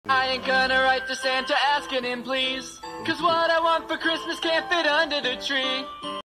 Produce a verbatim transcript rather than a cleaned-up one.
I ain't gonna write to Santa asking him please, 'cause what I want for Christmas can't fit under the tree.